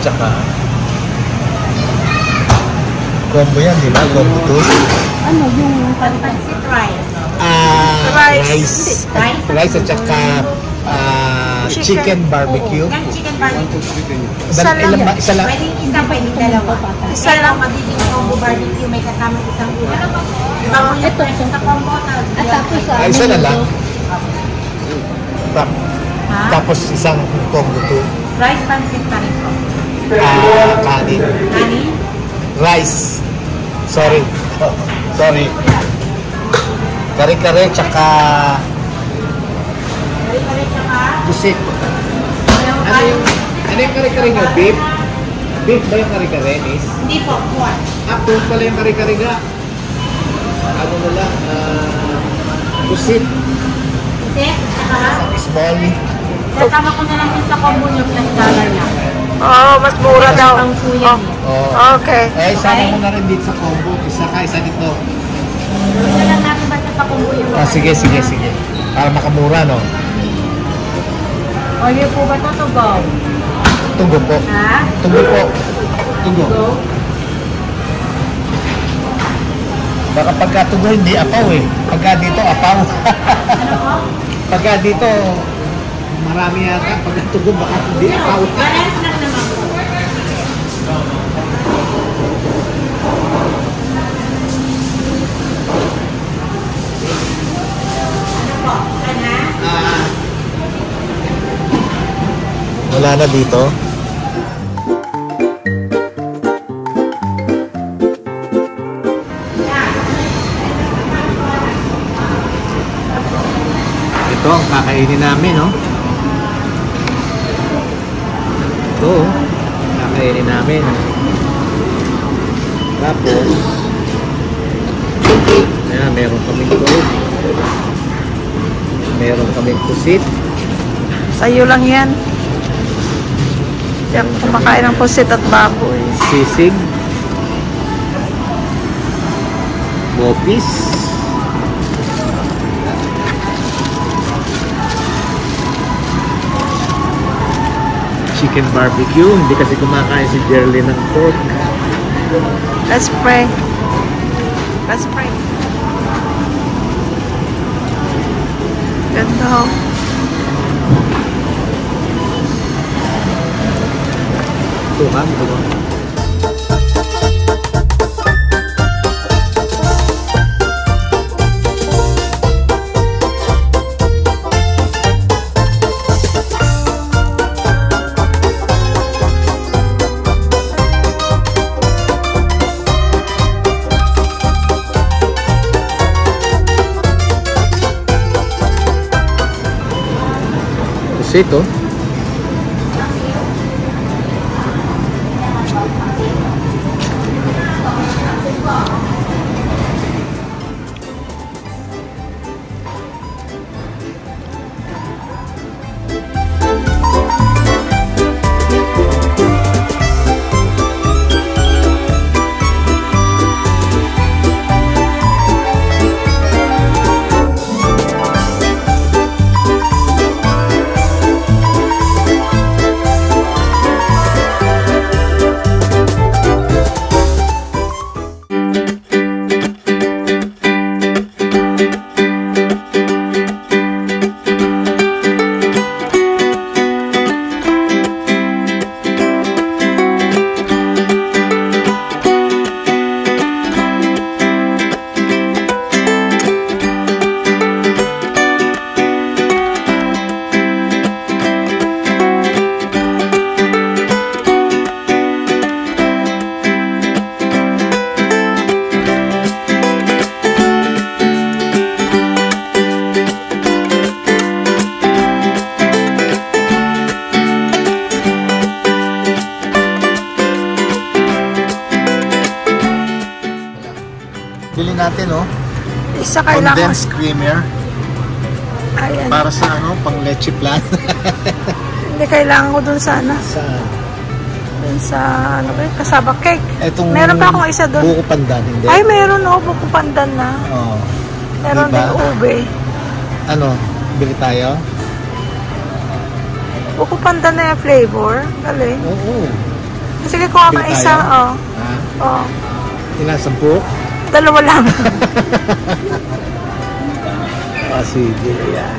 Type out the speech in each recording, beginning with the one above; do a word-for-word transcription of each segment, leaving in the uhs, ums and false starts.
tsaka combo yan, di ba? Combo two. Ano yung pancit rice? Ah, Rice. rice. Rice, rice at saka ah, chicken. chicken barbecue. Yung chicken barbecue. Isa Dal- lang. ilan ba? Isa lang? Pwedeng isa, pwedeng dalawa. Isa Kaya lang. magiging combo barbecue, may kasama isang ulam. Bago yung Ito. presyo sa combo. At tapos sa Ah, isa na lang. Tap, Ha? tapos isang combo two. Rice pancit pa rin po. Ah, kanin. Ani? Rice. Sorry. Sorry. Kare-kare tsaka Kare-kare tsaka? pusit. Yung Ano yung, ano yung kare-kare nyo? Beef? Beef ba yung kare-kare, Nis? Hindi po, pork. Ah, pork pala yung kare-kare nga. Ano na lang, ah, pusit. Kasi, tsaka? Small. Kasama ko na lang yung sa combo nyo plus dollar niya. Oo, mas mura daw. Ang suya niya. Oh. Okay. Eh, isama mo na rin dito sa combo. Isa ka, isa dito. Gawin na lang natin basta sa combo yung Ah, sige, sige, sige. Para makamura, no? Order po ba ito to go? Tugo po. Ha? Tugo po. Tugo. Go? Baka pagka tugo, hindi apaw eh. Pagka dito, apaw. Ano po? Pagka dito, marami yata. Pagka tugo, baka hindi apaw. Balance lang naman po. Ano po? Sana? Ah, wala na dito. Ito ang kakainin namin, no? Ito, kakainin namin. Tapos, ayan, meron kaming coke. Meron kaming pusit. Sa'yo lang yan. Yan, kumakain ng pusit at baboy. Sisig, bopis, chicken barbecue. Hindi kasi kumakain si Jerly ng pork. Let's pray. Let's pray. Ganda ho. Ito ka, ito ka. Ito. Bili natin, oh. Isa kailangan. Condensed creamer. Ayan. Para sa ano, pang leche plan. Hindi kailangan ko dun sana. Sa Dun sa, ano ba yun? Kasaba cake. etong Meron pa akong isa dun. buko pandan, hindi. Ay, meron oh. Buko pandan na. Oh. Meron Diba? din ube. Ano, bili tayo? Buko pandan na yung flavor. Galing. Oo. Sige, kuha ka Bili isa. tayo? Oh. Ha? Oh. Ilan? Sampu? Dalawa lang. Ah, sige. Yan.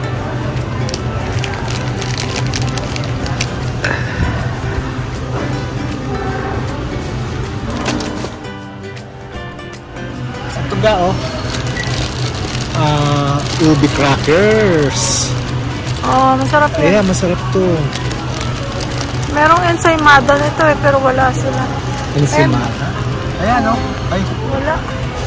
Ito ga, oh. Ah, ubi crackers. Oh, masarap yan. Ayan, masarap to. Merong ensaymada nito eh, pero wala sila. Ensimada. Ayan, oh. Ay, Wala.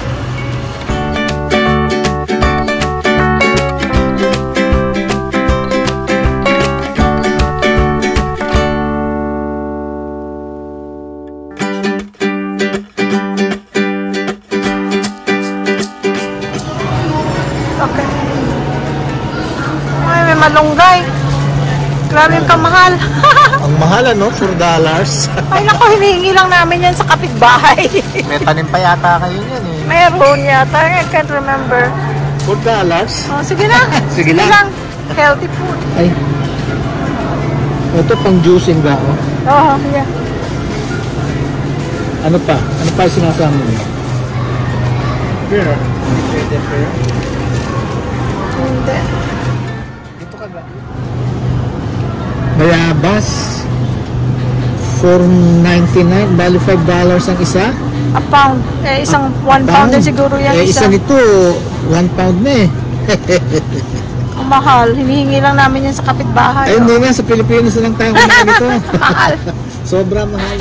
Okay. Ay, may malunggay. Grabe yung kamahal. ang mahal, ano? four dollars. Ay, naku, hinihingi lang namin yan sa kapitbahay. May tanim pa yata kayo yan, eh. Meron yata. I can't remember. four dollars? Oh, sige na. Sige lang. Healthy food. Ay. Ito pang juicing ba, oh? Oh, yeah. Ano pa? Ano pa yung sinasama mo? Beer. Pwede beer. Hindi. Dito ka ba? Mayabas. four ninety-nine. Bali five dollars ang isa. A pound. Eh, isang one pound din siguro yan. Eh, isa isa. nito, one pound na eh. Ang mahal. Hinihingi lang namin yan sa kapitbahay. Ay, hindi nga. Sa Pilipinas na lang tayo kumain nito. Mahal. Sobra mahal.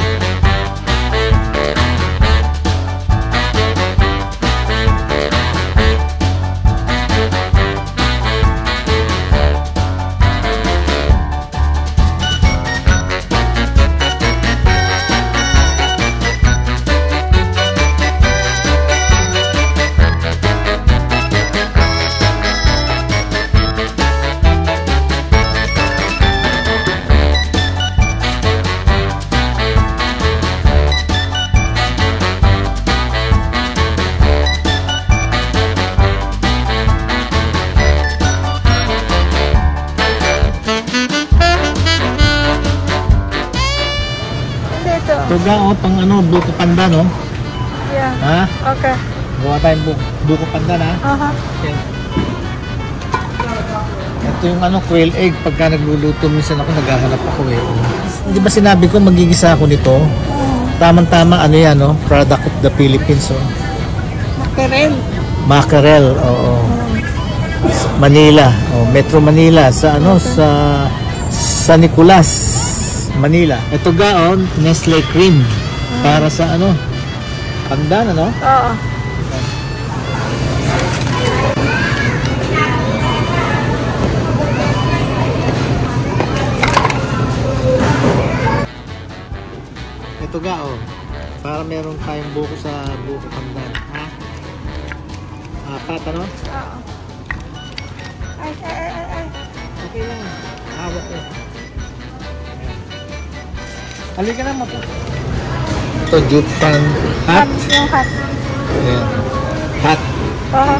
Dito. Tuga, oh, pang ano, buko panda, no? Yeah. Ha? Okay. Gawa tayong buko, buko panda, na? Aha. Okay. Ito yung ano, quail egg. Pagka nagluluto, minsan ako, naghahanap ako eh. Hindi ba sinabi ko, magigisa ako nito? Tamang-tama, ano yan, no? Product of the Philippines, oh. Mackerel. Mackerel, oo. Manila, oh, Metro Manila, sa ano, sa San Nicolas, Manila. Ito gaon, Nestle Cream. Para sa ano, pandan, ano? Oo. Ito gaon, para meron tayong buko sa buko pandan. Ha? Apat, ano? Oo. Ay, ay, ay, ay, ay. Okay lang. Hawak ko. Halika na, mapo. Ito, Jupan Hot. Hot. Yung hot. Ayan. Hot. Oo.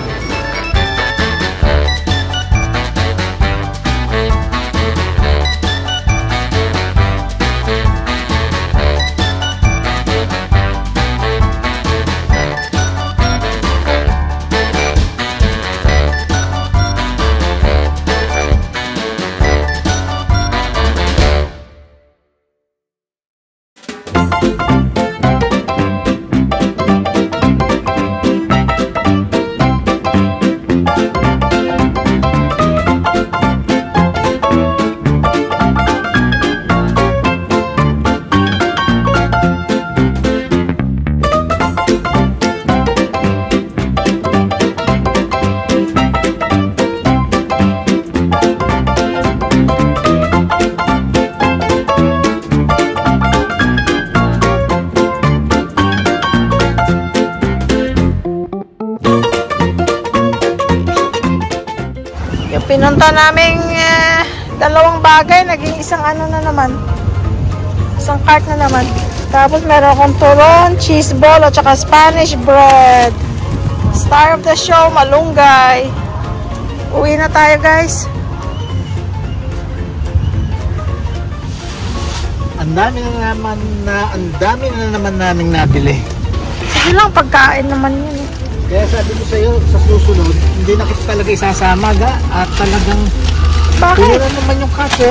Yung pinunta naming eh, dalawang bagay, naging isang ano na naman. Isang cart na naman. Tapos meron akong turon, cheese ball, at saka Spanish bread. Star of the show, malunggay. Uwi na tayo, guys. Ang dami na naman na, ang dami na naman naming nabili. Sige lang, pagkain naman yun. eh. Kaya sabi ko sa iyo, sa susunod, hindi na kita talaga isasama ga. At talagang Bakit? puno na naman yung kaso.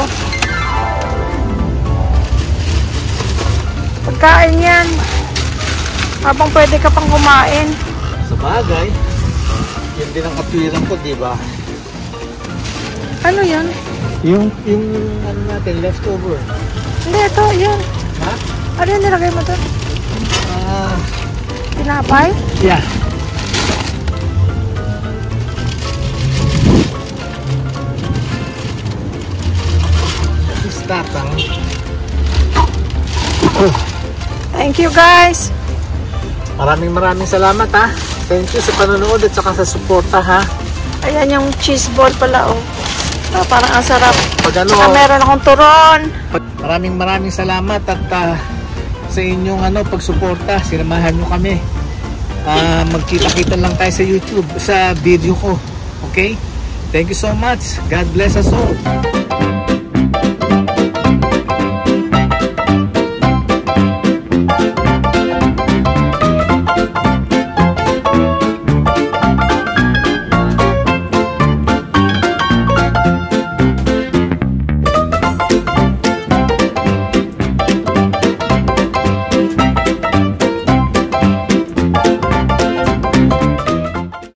Pagkain yan. Habang pwede ka pang kumain. Sa bagay, yun din ang katwiran ko, di ba? Ano yun? Yung, yung ano natin, leftover. Hindi, ito, yun. Ha? Ano yung nilagay mo doon? Ah, Tinapay? yeah. Tatang. Thank you guys. Maraming maraming salamat ha. Thank you sa panonood at saka sa suporta ha. Ayan yung cheese ball pala oh. Ah, parang ang sarap. Pag ano, Saka meron akong turon. maraming maraming salamat at uh, sa inyong ano pagsuporta. Sinamahan nyo kami. Uh, magkita-kita lang tayo sa YouTube, sa video ko. Okay? Thank you so much. God bless us all.